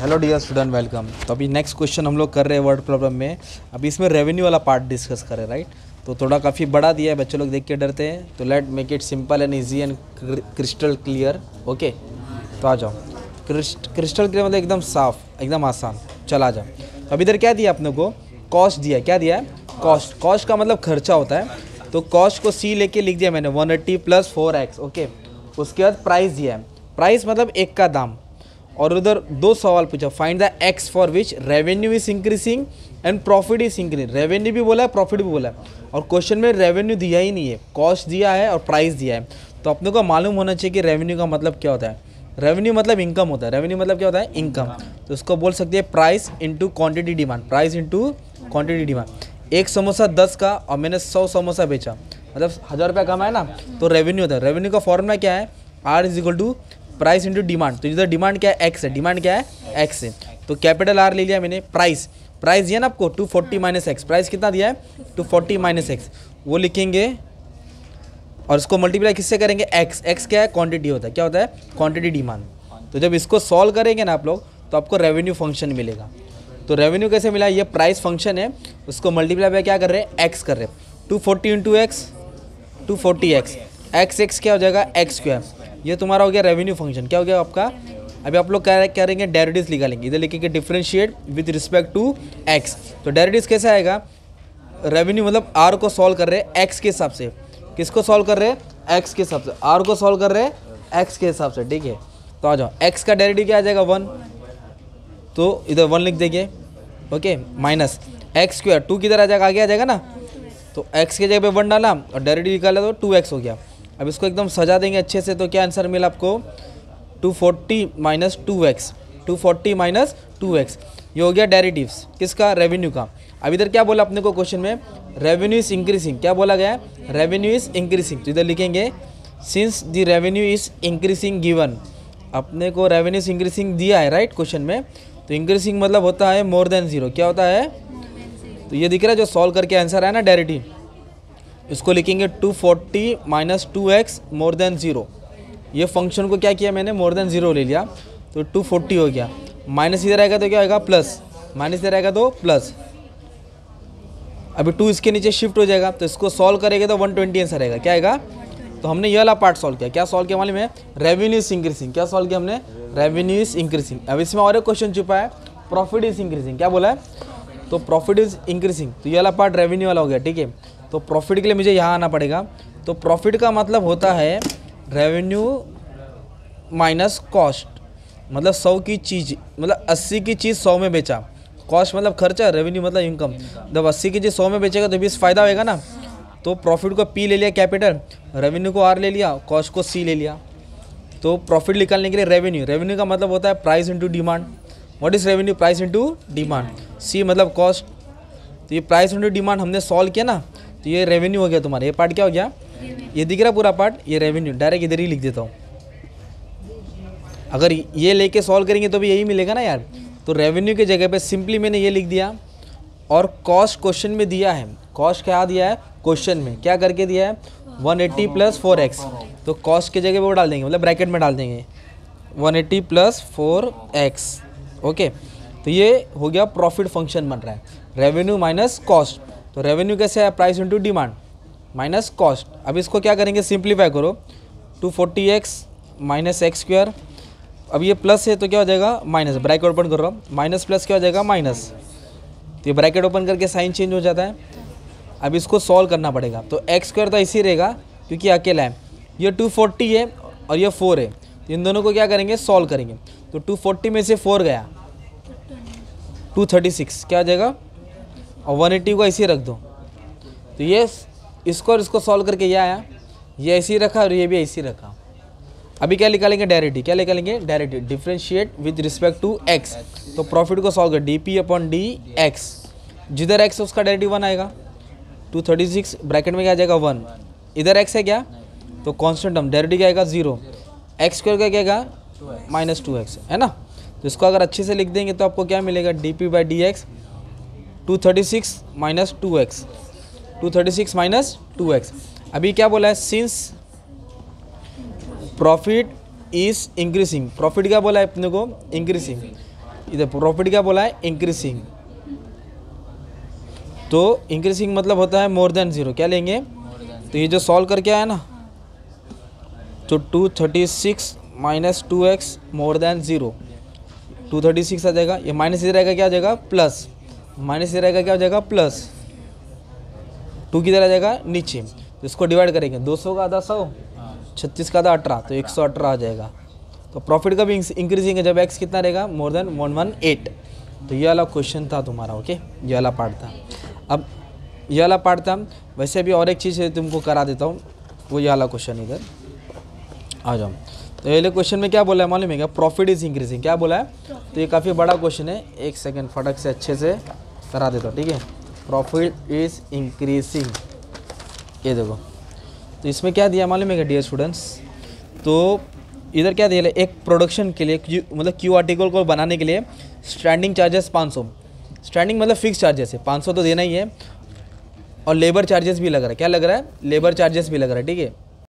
Hello dear student, welcome. तो अभी next question हम लोग कर रहे हैं वर्ड प्रॉब्लम में। अभी इसमें रेवेन्यू वाला पार्ट डिस्कस करें, राइट। तो थोड़ा काफ़ी बड़ा दिया है, बच्चे लोग देख के डरते हैं, तो let make it simple and easy and crystal clear. Okay, तो आ जाओ। क्रिस्टल क्लियर मतलब एकदम साफ, एकदम आसान। चला जाओ। तो अभी इधर क्या दिया अपने को? कॉस्ट दिया। क्या दिया है? कॉस्ट। कॉस्ट का मतलब खर्चा होता है, तो कॉस्ट को सी लेके लिख दिया मैंने 180 + 4x। ओके, उसके बाद प्राइस दिया है। प्राइस मतलब एक का दाम। और उधर दो सवाल पूछा, find the x for which revenue is increasing and profit is increasing. Revenue भी बोला है, प्रॉफिट भी बोला है, और क्वेश्चन में रेवेन्यू दिया ही नहीं है, कॉस्ट दिया है और प्राइस दिया है। तो अपने को मालूम होना चाहिए कि रेवेन्यू का मतलब क्या होता है। रेवेन्यू मतलब इनकम होता है। रेवेन्यू मतलब क्या होता है? इनकम। तो उसको बोल सकते हैं price into quantity demand. Price into quantity demand. एक समोसा 10 का और मैंने 100 समोसा बेचा, मतलब 1000 रुपया कमाया ना, तो रेवेन्यू होता है। रेवेन्यू का फॉर्मूला क्या है? R = price into demand. तो इधर डिमांड क्या है? एक्स है। डिमांड क्या है? एक्स है। तो कैपिटल R ले लिया मैंने। प्राइस, प्राइस दिया ना आपको 240 - x। प्राइस कितना दिया है? 240 - x। वो लिखेंगे और इसको मल्टीप्लाई किससे करेंगे? एक्स। एक्स क्या है? क्वांटिटी होता है। क्या होता है? Quantity demand. तो जब इसको सॉल्व करेंगे ना आप लोग, तो आपको रेवेन्यू फंक्शन मिलेगा। तो रेवेन्यू कैसे मिला? ये प्राइस फंक्शन है, उसको मल्टीप्लाई बाय क्या कर रहे हैं? एक्स कर रहे हैं। 240 × x 240x। एक्स क्या हो जाएगा? x²। ये तुम्हारा हो गया रेवेन्यू फंक्शन। क्या हो गया आपका? अभी आप लोग क्या करेंगे? डेरिवेटिव्स निकालेंगे। इधर लिखेंगे differentiate with respect to x. तो डेरिवेटिव्स कैसे आएगा? रेवेन्यू मतलब आर को सॉल्व कर रहे हैं एक्स के हिसाब से। किसको सॉल्व कर रहे हैं? एक्स के हिसाब से। आर को सॉल्व कर रहे हैं एक्स के हिसाब से, ठीक है। तो आ जाओ, एक्स का डेरिवेटिव क्या आ जाएगा? 1। तो इधर 1 लिख देंगे। Okay, minus x²। 2 किधर आ जाएगा? आगे आ जाएगा ना। तो x के जगह पे 1 डाला और डेरिवेटिव निकाला तो 2x हो गया। अब इसको एकदम सजा देंगे अच्छे से, तो क्या आंसर मिला आपको? 240 - 2x। 240 - 2x। ये हो गया डेरिवेटिव्स किसका? रेवेन्यू का। अब इधर क्या बोला अपने को क्वेश्चन में? Revenue is increasing. क्या बोला गया है? Revenue is increasing. तो इधर लिखेंगे since the revenue is increasing given. अपने को रेवेन्यू इज इंक्रीजिंग दिया है, राइट, क्वेश्चन में। तो इंक्रीजिंग मतलब होता है मोर देन 0। क्या होता है? तो ये दिख रहा है जो सॉल्व करके आंसर है ना, डेरिवेटिव। इसको लिखेंगे 240 - 2x मोर देन 0। ये फंक्शन को क्या किया मैंने? मोर देन 0 ले लिया, तो 240 हो गया। माइनस इधर आएगा तो क्या आएगा? प्लस। माइनस इधर आएगा तो प्लस। अभी 2 इसके नीचे शिफ्ट हो जाएगा, तो इसको सॉल्व करेंगे तो 120 आंसर आएगा। क्या आएगा? तो हमने ये वाला पार्ट सॉल्व किया। क्या सॉल्व किया मालूम है? Revenue is increasing. क्या सॉल्व किया हमने? Revenue is increasing. अब इसमें और एक क्वेश्चन छुपा है, प्रॉफिट इज इंक्रीजिंग। क्या बोला है? तो प्रॉफिट इज इंक्रीजिंग। तो ये वाला पार्ट रेवेन्यू वाला हो गया, ठीक है। तो प्रॉफिट के लिए मुझे यहाँ आना पड़ेगा। तो प्रॉफिट का मतलब होता है रेवेन्यू माइनस कॉस्ट। मतलब 100 की चीज़, मतलब 80 की चीज़ 100 में बेचा। कॉस्ट मतलब खर्चा, रेवेन्यू मतलब इनकम। जब 80 की चीज़ 100 में बेचेगा तो 20 फ़ायदा होएगा ना। तो प्रॉफिट को P ले लिया कैपिटल, रेवेन्यू को R ले लिया, कॉस्ट को C ले लिया। तो प्रॉफिट निकालने के लिए रेवेन्यू, रेवेन्यू का मतलब होता है price into demand. What is revenue? Price into demand. C मतलब कॉस्ट। तो ये प्राइस इंटू डिमांड हमने सॉल्व किया ना, तो ये रेवेन्यू हो गया तुम्हारा। ये पार्ट क्या हो गया? ये दिख रहा पूरा पार्ट, ये रेवेन्यू। डायरेक्ट इधर ही लिख देता हूँ। अगर ये लेके सॉल्व करेंगे तो भी यही मिलेगा ना यार। तो रेवेन्यू की जगह पे सिंपली मैंने ये लिख दिया। और कॉस्ट क्वेश्चन में दिया है। कॉस्ट क्या दिया है क्वेश्चन में? क्या करके दिया है? 180 + 4x। तो कॉस्ट की जगह पे वो डाल देंगे, मतलब ब्रैकेट में डाल देंगे 180 + 4x। ओके, तो ये हो गया प्रॉफिट फंक्शन बन रहा है, रेवेन्यू माइनस कॉस्ट। तो रेवेन्यू कैसे है? Price into demand minus cost. अब इसको क्या करेंगे? सिंप्लीफाई करो। 240x - x²। अब ये प्लस है तो क्या हो जाएगा? माइनस। ब्रैकेट ओपन कर रहा हूँ, माइनस प्लस क्या हो जाएगा? माइनस। तो ये ब्रैकेट ओपन करके साइन चेंज हो जाता है। अब इसको सॉल्व करना पड़ेगा। तो x² तो ऐसे ही रहेगा क्योंकि अकेला है। ये 240 है और ये 4 है, तो इन दोनों को क्या करेंगे? सॉल्व करेंगे। तो 240 में से 4 गया, 236 क्या आ जाएगा? और 180 को ऐसे ही रख दो। तो ये इसको और इसको सॉल्व करके ये आया, ये ऐसे ही रखा और ये भी ऐसे ही रखा। अभी क्या निकालेंगे? डेरिवेटिव। क्या निकालेंगे? Derivative. Differentiate with respect to x. तो प्रॉफिट को सॉल्व कर dP/dx। जिधर x है उसका डेरिवेटिव 1 आएगा। 236 ब्रैकेट में क्या आ जाएगा? 1। इधर x है क्या? तो कांस्टेंट टर्म, डेरिवेटिव क्या आएगा? 0। x² का क्या आएगा? -2x, है ना। तो इसको अगर अच्छे से लिख देंगे तो आपको क्या मिलेगा? dP/dx 236 - 2x। 236 - 2x। अभी क्या बोला है? Since profit is increasing. Profit क्या बोला है अपने को? इंक्रीजिंग। इधर प्रॉफिट क्या बोला है, इंक्रीजिंग। तो इंक्रीजिंग मतलब होता है मोर देन जीरो, क्या लेंगे, तो ये जो सॉल्व करके आया ना, तो 236 minus 2x more than zero, 236 आ जाएगा, ये माइनस इधर रहेगा क्या आ जाएगा प्लस, माइनस इधर रहेगा क्या हो जाएगा प्लस, 2 किधर आ जाएगा नीचे, तो इसको डिवाइड करेंगे, 200 का आधा 100, 36 का आधा 18, तो 118 आ जाएगा। तो प्रॉफिट का भी इंक्रीजिंग है जब x कितना रहेगा मोर देन 118। तो ये वाला क्वेश्चन था तुम्हारा, ओके, ये वाला पार्ट था। अब ये वाला पार्ट था, वैसे भी और एक चीज़ तुमको करा देता हूँ, वो ये वाला क्वेश्चन इधर आ जाओ। तो ये क्वेश्चन में क्या बोला है मालूम है क्या, प्रॉफिट इज इंक्रीजिंग, क्या बोला है, तो ये काफ़ी बड़ा क्वेश्चन है, एक सेकेंड फटक से अच्छे से करा देता हूँ, ठीक है। प्रॉफिट इज इंक्रीजिंग, ये देखो, तो इसमें क्या दिया मालूम है क्या डियर स्टूडेंट्स, तो इधर क्या दिया है, एक प्रोडक्शन के लिए मतलब क्यू आर्टिकल को बनाने के लिए स्टैंडिंग चार्जेस 500, स्टैंडिंग मतलब फिक्स चार्जेस है 500 तो देना ही है, और लेबर चार्जेस भी लग रहा है, क्या लग रहा है, लेबर चार्जेस भी लग रहा है, ठीक है।